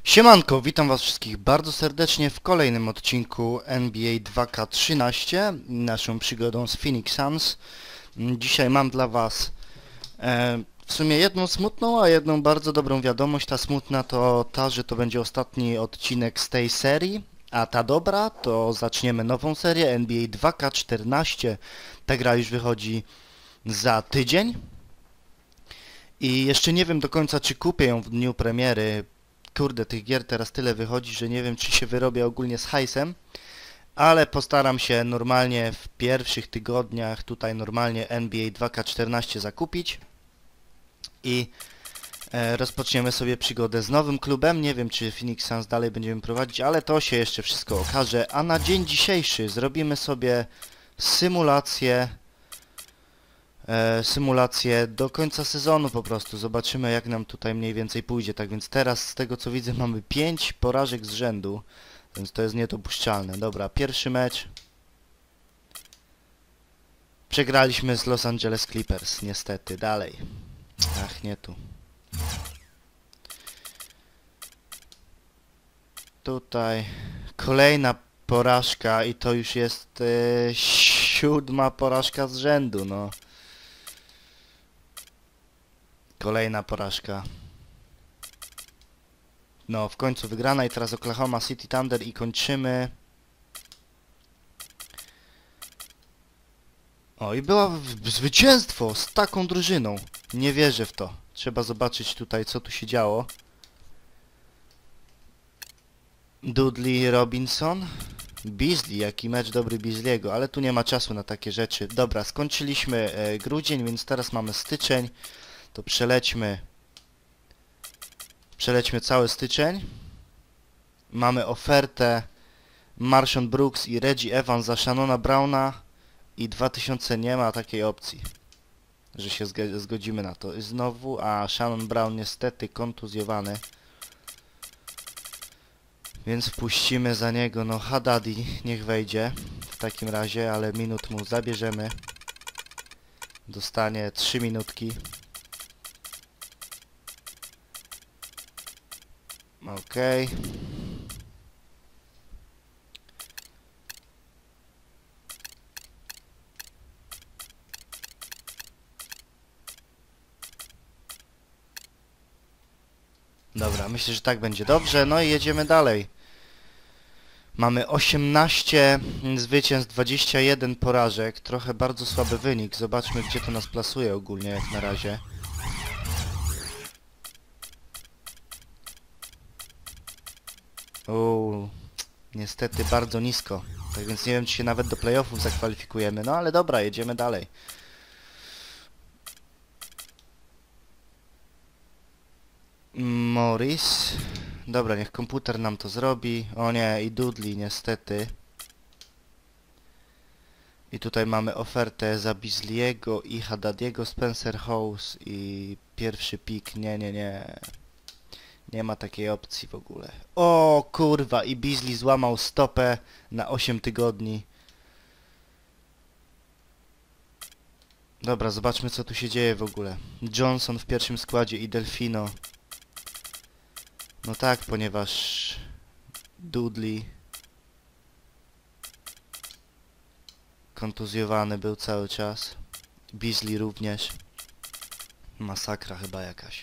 Siemanko, witam was wszystkich bardzo serdecznie w kolejnym odcinku NBA 2K13, naszą przygodą z Phoenix Suns. Dzisiaj mam dla was w sumie jedną smutną, a jedną bardzo dobrą wiadomość. Ta smutna to ta, że to będzie ostatni odcinek z tej serii, a ta dobra to zaczniemy nową serię NBA 2K14. Ta gra już wychodzi za tydzień i jeszcze nie wiem do końca, czy kupię ją w dniu premiery. Kurde, tych gier teraz tyle wychodzi, że nie wiem, czy się wyrobię ogólnie z hajsem, ale postaram się normalnie w pierwszych tygodniach tutaj normalnie NBA 2K14 zakupić i rozpoczniemy sobie przygodę z nowym klubem. Nie wiem, czy Phoenix Suns dalej będziemy prowadzić, ale to się jeszcze wszystko okaże. A na dzień dzisiejszy zrobimy sobie symulację do końca sezonu po prostu. Zobaczymy, jak nam tutaj mniej więcej pójdzie. Tak więc teraz z tego co widzę mamy 5 porażek z rzędu, więc to jest niedopuszczalne. Dobra, pierwszy mecz. Przegraliśmy z Los Angeles Clippers, niestety. Dalej. Ach, nie tu. Tutaj kolejna porażka i to już jest 7. porażka z rzędu, no. Kolejna porażka. No, w końcu wygrana i teraz Oklahoma City Thunder i kończymy. O, i było zwycięstwo z taką drużyną. Nie wierzę w to. Trzeba zobaczyć tutaj, co tu się działo. Dudley, Robinson. Beasley, jaki mecz dobry Beasley'ego, ale tu nie ma czasu na takie rzeczy. Dobra, skończyliśmy grudzień, więc teraz mamy styczeń. To przelećmy cały styczeń. Mamy ofertę Marshawn Brooks i Reggie Evans za Shannona Browna i 2000 nie ma takiej opcji, że się zgodzimy na to. I znowu, a Shannon Brown niestety kontuzjowany. Więc wpuścimy za niego, no Haddadi niech wejdzie w takim razie, ale minut mu zabierzemy. Dostanie 3 minutki. Okej. Dobra, myślę, że tak będzie dobrze. No i jedziemy dalej. Mamy 18 zwycięstw, 21 porażek. Trochę bardzo słaby wynik. Zobaczmy, gdzie to nas plasuje ogólnie jak na razie. Niestety bardzo nisko. Tak więc nie wiem, czy się nawet do playoffów zakwalifikujemy. No ale dobra, jedziemy dalej. Morris. Dobra, niech komputer nam to zrobi. O nie, i Dudley niestety. I tutaj mamy ofertę za Beasley'ego i Haddadiego, Spencer Howes i pierwszy pik. Nie. Nie ma takiej opcji w ogóle. O kurwa, i Beasley złamał stopę na 8 tygodni. Dobra, zobaczmy, co tu się dzieje w ogóle. Johnson w pierwszym składzie i Delfino. No tak, ponieważ Dudley kontuzjowany był cały czas. Beasley również. Masakra chyba jakaś.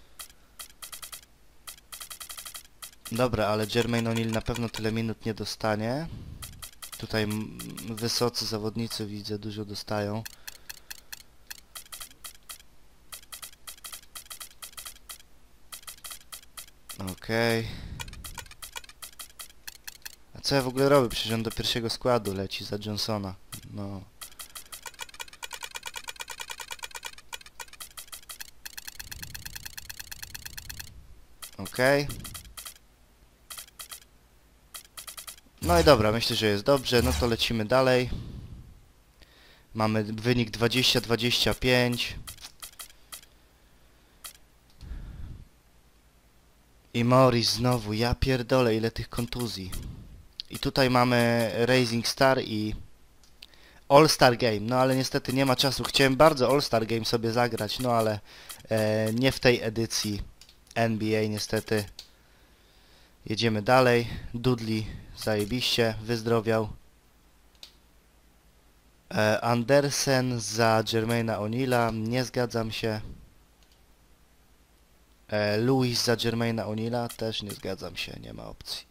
Dobra, ale Jermaine O'Neal na pewno tyle minut nie dostanie. Tutaj wysocy zawodnicy widzę, dużo dostają. Okej. A co ja w ogóle robię? Przecież on do pierwszego składu leci za Johnsona. No. Okej. No i dobra, myślę, że jest dobrze. No to lecimy dalej. Mamy wynik 20-25. I Morris znowu, ja pierdolę, ile tych kontuzji. I tutaj mamy Rising Star i All-Star Game, no ale niestety nie ma czasu. Chciałem bardzo All-Star Game sobie zagrać, no ale nie w tej edycji NBA niestety. Jedziemy dalej. Dudley zajebiście, wyzdrowiał. Andersen za Jermaina O'Neilla, nie zgadzam się. Lewis za Jermaina O'Neilla, też nie zgadzam się, nie ma opcji.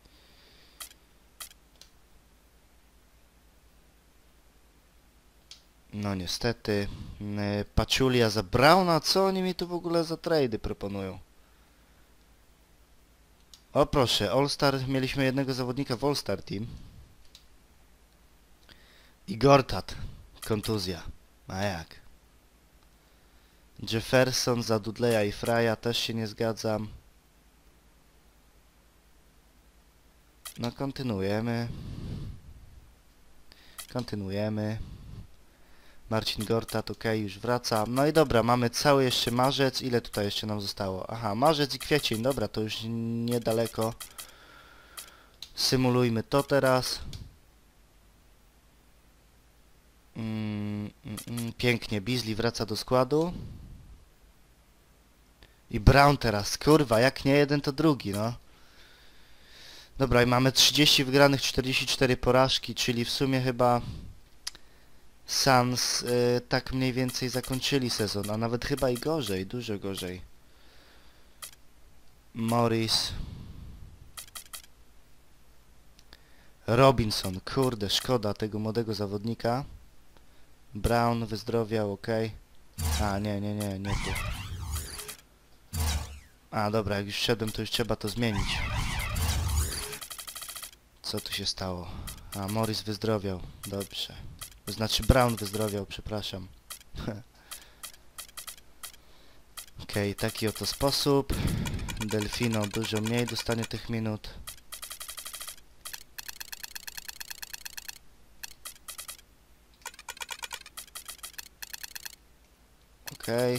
No niestety. Pachulia za Browna, co oni mi tu w ogóle za trady proponują? O proszę, All-Star, mieliśmy jednego zawodnika w All-Star Team. I Gortat, kontuzja. A jak? Jefferson za Dudleya i Frya, też się nie zgadzam. No kontynuujemy. Kontynuujemy. Marcin Gortat, ok, już wraca. No i dobra, mamy cały jeszcze marzec. Ile tutaj jeszcze nam zostało? Aha, marzec i kwiecień, dobra, to już niedaleko. Symulujmy to teraz. Pięknie, Beasley wraca do składu. I Brown teraz, kurwa, jak nie jeden to drugi, no. Dobra, i mamy 30 wygranych, 44 porażki, czyli w sumie chyba Suns tak mniej więcej zakończyli sezon, a nawet chyba i gorzej, dużo gorzej. Morris. Robinson, kurde, szkoda tego młodego zawodnika. Brown wyzdrowiał, ok. A, nie tu. A, dobra, jak już wszedłem, to już trzeba to zmienić. Co tu się stało? A, Morris wyzdrowiał, dobrze. To znaczy Brown wyzdrowiał, przepraszam. Okej, taki oto sposób. Delfino dużo mniej dostanie tych minut. Okej.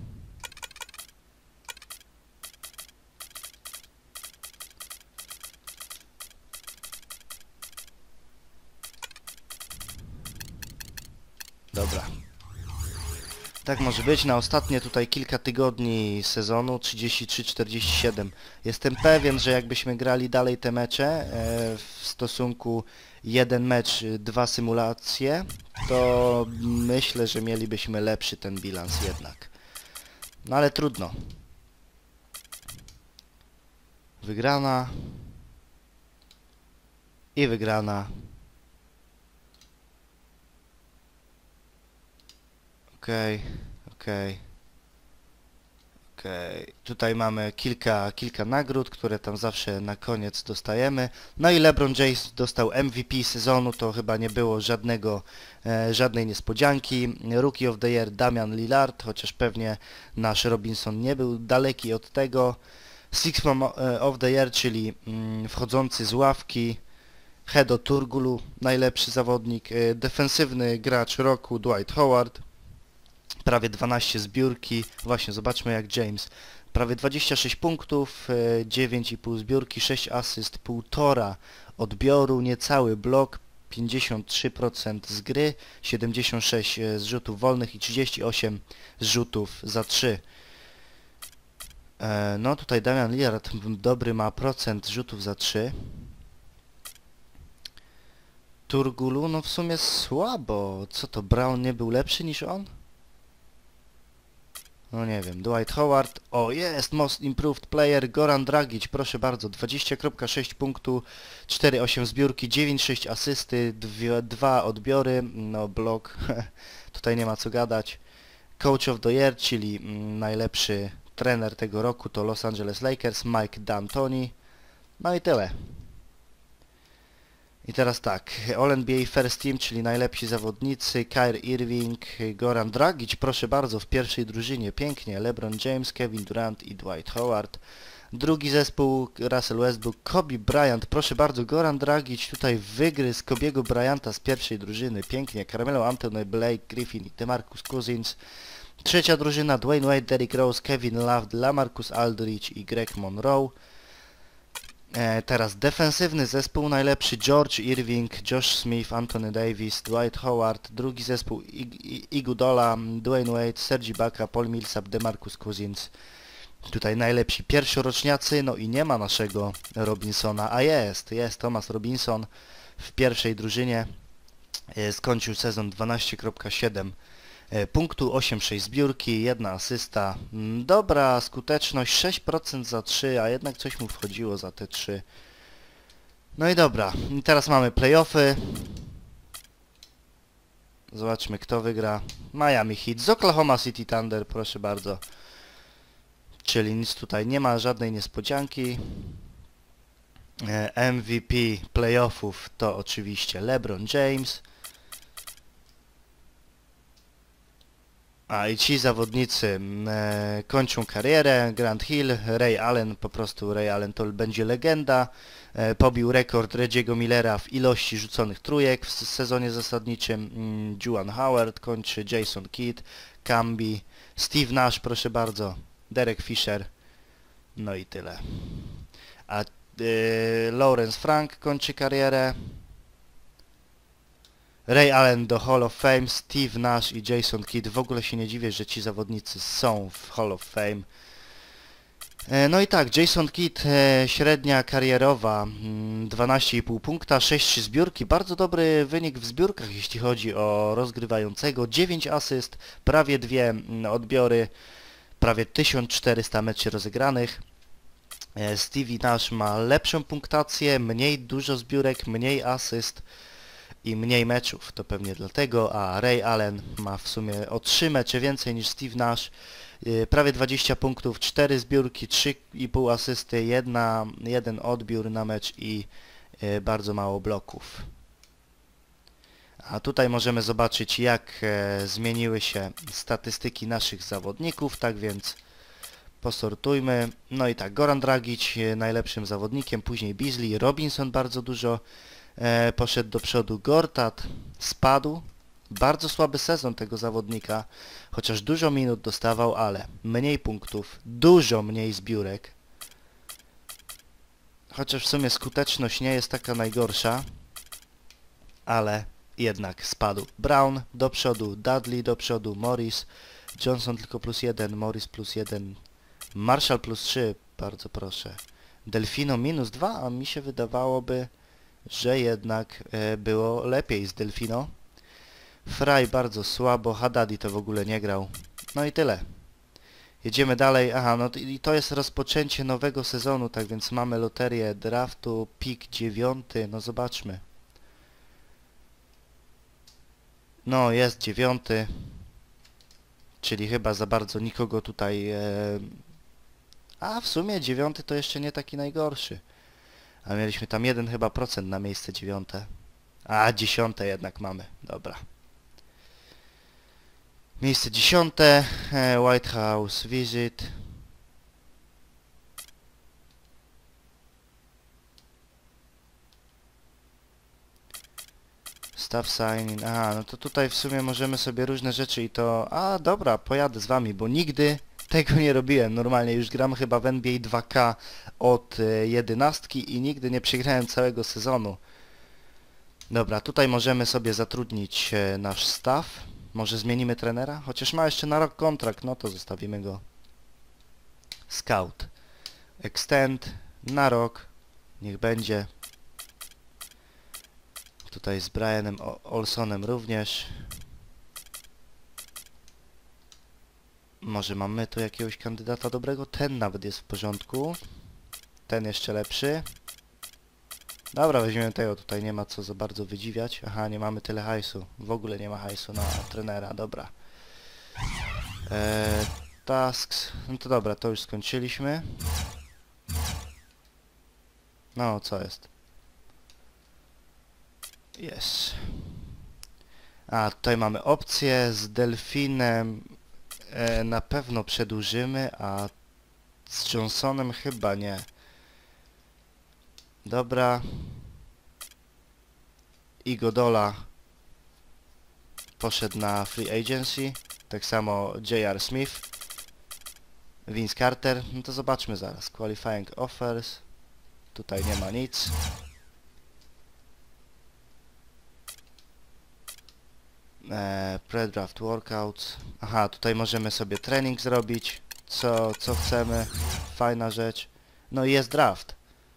Dobra. Tak może być. Na ostatnie tutaj kilka tygodni sezonu 33-47. Jestem pewien, że jakbyśmy grali dalej te mecze w stosunku jeden mecz, dwa symulacje, to myślę, że mielibyśmy lepszy ten bilans jednak. No ale trudno. Wygrana. I wygrana. Okej. Tutaj mamy kilka nagród, które tam zawsze na koniec dostajemy. No i LeBron James dostał MVP sezonu, to chyba nie było żadnej niespodzianki. Rookie of the Year Damian Lillard, chociaż pewnie nasz Robinson nie był daleki od tego. Sixth Man of the Year, czyli wchodzący z ławki, Hedo Turgulu, najlepszy zawodnik. Defensywny gracz roku Dwight Howard. Prawie 12 zbiórki, właśnie zobaczmy jak James, prawie 26 punktów, 9,5 zbiórki, 6 asyst, 1,5 odbioru, niecały blok, 53% z gry, 76 z rzutów wolnych i 38 rzutów za 3. No tutaj Damian Lillard dobry ma procent rzutów za 3. Turgulu, no w sumie słabo, co to, Brown nie był lepszy niż on? No nie wiem, Dwight Howard, o jest, Most Improved Player, Goran Dragic, proszę bardzo, 20,6 punktu, 4,8 zbiórki, 9,6 asysty, 2 odbiory, no blok, tutaj nie ma co gadać. Coach of the Year, czyli najlepszy trener tego roku to Los Angeles Lakers, Mike D'Antoni, no i tyle. I teraz tak, All-NBA First Team, czyli najlepsi zawodnicy, Kyrie Irving, Goran Dragic, proszę bardzo, w pierwszej drużynie, pięknie, LeBron James, Kevin Durant i Dwight Howard. Drugi zespół, Russell Westbrook, Kobe Bryant, proszę bardzo, Goran Dragic tutaj wygryzł Kobiego Bryanta z pierwszej drużyny, pięknie, Carmelo Anthony, Blake Griffin i DeMarcus Cousins. Trzecia drużyna, Dwayne Wade, Derrick Rose, Kevin Love, LaMarcus Aldridge i Greg Monroe. Teraz defensywny zespół, najlepszy George Irving, Josh Smith, Anthony Davis, Dwight Howard, drugi zespół Iguodala, Dwayne Wade, Serge Ibaka, Paul Millsap, DeMarcus Cousins Tutaj najlepsi pierwszoroczniacy, no i nie ma naszego Robinsona, a jest Thomas Robinson w pierwszej drużynie. Skończył sezon 12,7 punktu, 8,6 zbiórki, 1 asysta. Dobra skuteczność, 6% za 3, a jednak coś mu wchodziło za te 3. No i dobra, i teraz mamy playoffy. Zobaczmy, kto wygra. Miami Heat z Oklahoma City Thunder, proszę bardzo. Czyli nic tutaj nie ma, żadnej niespodzianki. MVP playoffów to oczywiście LeBron James. A i ci zawodnicy kończą karierę. Grant Hill, Ray Allen, po prostu Ray Allen to będzie legenda. Pobił rekord Reggie'ego Millera w ilości rzuconych trójek w sezonie zasadniczym. Juwan Howard kończy, Jason Kidd, Camby, Steve Nash, proszę bardzo, Derek Fisher. No i tyle. A Lawrence Frank kończy karierę. Ray Allen do Hall of Fame, Steve Nash i Jason Kidd. W ogóle się nie dziwię, że ci zawodnicy są w Hall of Fame. No i tak, Jason Kidd, średnia karierowa, 12,5 punkta, 6,3 zbiórki. Bardzo dobry wynik w zbiórkach, jeśli chodzi o rozgrywającego. 9 asyst, prawie 2 odbiory, prawie 1400 meczy rozegranych. Stevie Nash ma lepszą punktację, mniej dużo zbiórek, mniej asyst i mniej meczów, to pewnie dlatego, a Ray Allen ma w sumie o 3 mecze więcej niż Steve Nash, prawie 20 punktów, 4 zbiórki, 3,5 asysty, 1 odbiór na mecz i bardzo mało bloków. A tutaj możemy zobaczyć, jak zmieniły się statystyki naszych zawodników, tak więc posortujmy. No i tak, Goran Dragic najlepszym zawodnikiem, później Beasley, Robinson bardzo dużo poszedł do przodu, Gortat spadł. Bardzo słaby sezon tego zawodnika, chociaż dużo minut dostawał, ale mniej punktów, dużo mniej zbiórek. Chociaż w sumie skuteczność nie jest taka najgorsza, ale jednak spadł. Brown do przodu, Dudley do przodu, Morris, Johnson tylko +1, Morris +1, Marshall +3, bardzo proszę. Delfino -2, a mi się wydawałoby, że jednak było lepiej z Delfino. Fry bardzo słabo, Haddadi to w ogóle nie grał. No i tyle. Jedziemy dalej. Aha, no i to jest rozpoczęcie nowego sezonu, tak więc mamy loterię draftu, pik 9, no zobaczmy. No, jest 9, czyli chyba za bardzo nikogo tutaj... A w sumie 9 to jeszcze nie taki najgorszy. A mieliśmy tam 1 chyba procent na miejsce 9. A 10 jednak mamy, dobra. Miejsce 10, White House Visit. Staff signing. Aha, no to tutaj w sumie możemy sobie różne rzeczy i to... A dobra, pojadę z wami, bo nigdy tego nie robiłem. Normalnie już gram chyba w NBA 2K od 11 i nigdy nie przegrałem całego sezonu. Dobra, tutaj możemy sobie zatrudnić nasz staff. Może zmienimy trenera? Chociaż ma jeszcze na rok kontrakt, no to zostawimy go. Scout. Extend na rok. Niech będzie. Tutaj z Brianem Olsonem również. Może mamy tu jakiegoś kandydata dobrego? Ten nawet jest w porządku. Ten jeszcze lepszy. Dobra, weźmiemy tego, tutaj nie ma co za bardzo wydziwiać. Aha, nie mamy tyle hajsu. W ogóle nie ma hajsu na trenera, dobra. Tasks. No to dobra, to już skończyliśmy. No, co jest? Jest. A, tutaj mamy opcję z Delfinem. Na pewno przedłużymy, a z Johnsonem chyba nie. Dobra. Iguodala poszedł na free agency. Tak samo J.R. Smith. Vince Carter. No to zobaczmy zaraz. Qualifying offers. Tutaj nie ma nic. Pre-draft workouts. Aha, tutaj możemy sobie trening zrobić. co chcemy. Fajna rzecz. No i jest draft.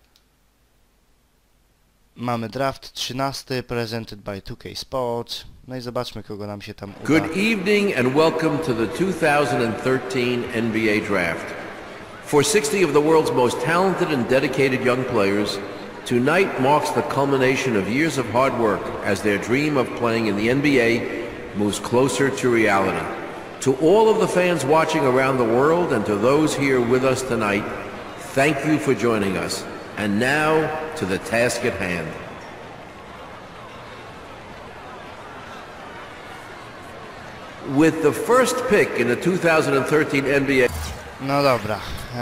Mamy draft 13, presented by 2K Sports. No i zobaczmy, kogo nam się tam uda. Good evening and welcome to the 2013 NBA Draft. For 60 of the world's most talented and dedicated young players, tonight marks the culmination of years of hard work as their dream of playing in the NBA moves closer to reality. To all of the fans watching around the world and to those here with us tonight, thank you for joining us. And now to the task at hand. With the first pick in the 2013 NBA... No dobra.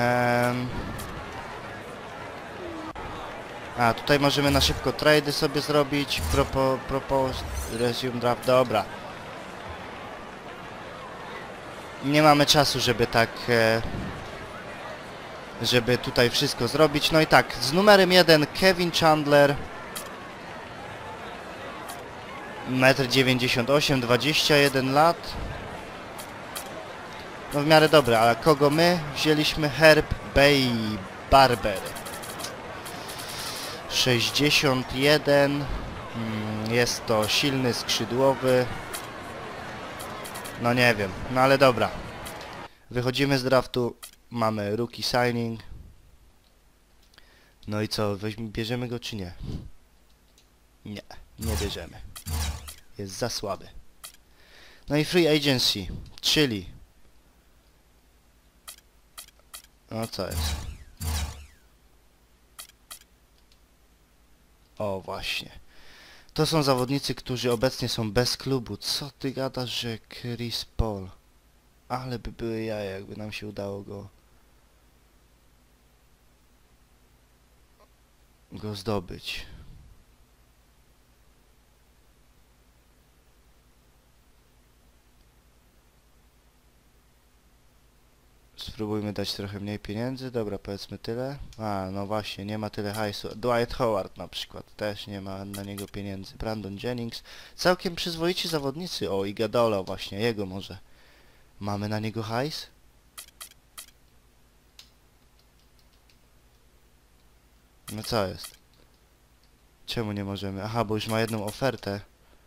A, tutaj możemy na szybko trady sobie zrobić. Propose, resume draft, dobra. Nie mamy czasu, żeby tak... żeby tutaj wszystko zrobić. No i tak, z numerem 1 Kevin Chandler. 1,98 m, 21 lat. No w miarę dobre, ale kogo my wzięliśmy? Herb Bay Barber. 61. Jest to silny skrzydłowy. No nie wiem, no ale dobra. Wychodzimy z draftu. Mamy rookie signing. No i co, bierzemy go czy nie? Nie, nie bierzemy. Jest za słaby. No i free agency, czyli... No co jest? O właśnie. To są zawodnicy, którzy obecnie są bez klubu. Co ty gadasz, że Chris Paul? Ale by były jaja, jakby nam się udało go zdobyć. Spróbujmy dać trochę mniej pieniędzy. Dobra, powiedzmy tyle. A, no właśnie, nie ma tyle hajsu. Dwight Howard na przykład. Też nie ma na niego pieniędzy. Brandon Jennings. Całkiem przyzwoici zawodnicy. O, Iguodala właśnie, jego może. Mamy na niego hajs? No co jest? Czemu nie możemy? Aha, bo już ma jedną ofertę.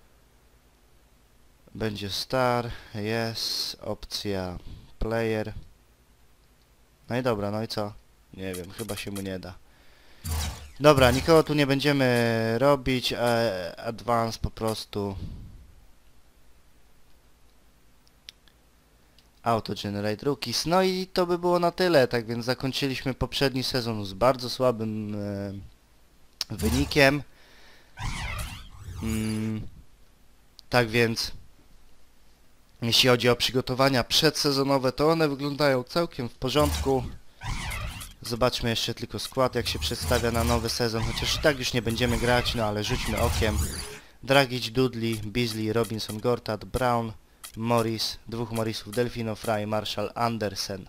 Będzie star, jest, opcja player. No i dobra, no i co? Nie wiem, chyba się mu nie da. Dobra, nikogo tu nie będziemy robić, advance po prostu. Auto Generate Rookies. No i to by było na tyle, tak więc zakończyliśmy poprzedni sezon z bardzo słabym wynikiem. Tak więc jeśli chodzi o przygotowania przedsezonowe, to one wyglądają całkiem w porządku. Zobaczmy jeszcze tylko skład, jak się przedstawia na nowy sezon, chociaż i tak już nie będziemy grać, no ale rzućmy okiem. Dragic, Dudley, Beasley, Robinson, Gortat, Brown, Morris, dwóch Morrisów, Delfino, Fry, Marshall, Andersen.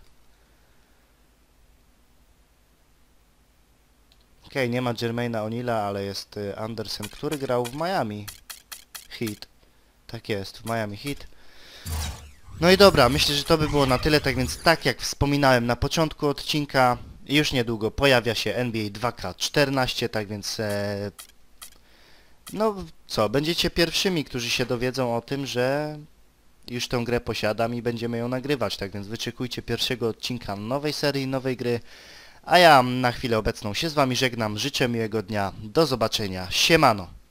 Okej, nie ma Jermaina O'Neala, ale jest Andersen, który grał w Miami Heat. Tak jest, w Miami Heat. No i dobra, myślę, że to by było na tyle, tak więc tak jak wspominałem na początku odcinka, już niedługo pojawia się NBA 2K14, tak więc no co, będziecie pierwszymi, którzy się dowiedzą o tym, że już tę grę posiadam i będziemy ją nagrywać, tak więc wyczekujcie pierwszego odcinka nowej serii, nowej gry, a ja na chwilę obecną się z wami żegnam, życzę miłego dnia, do zobaczenia, siemano!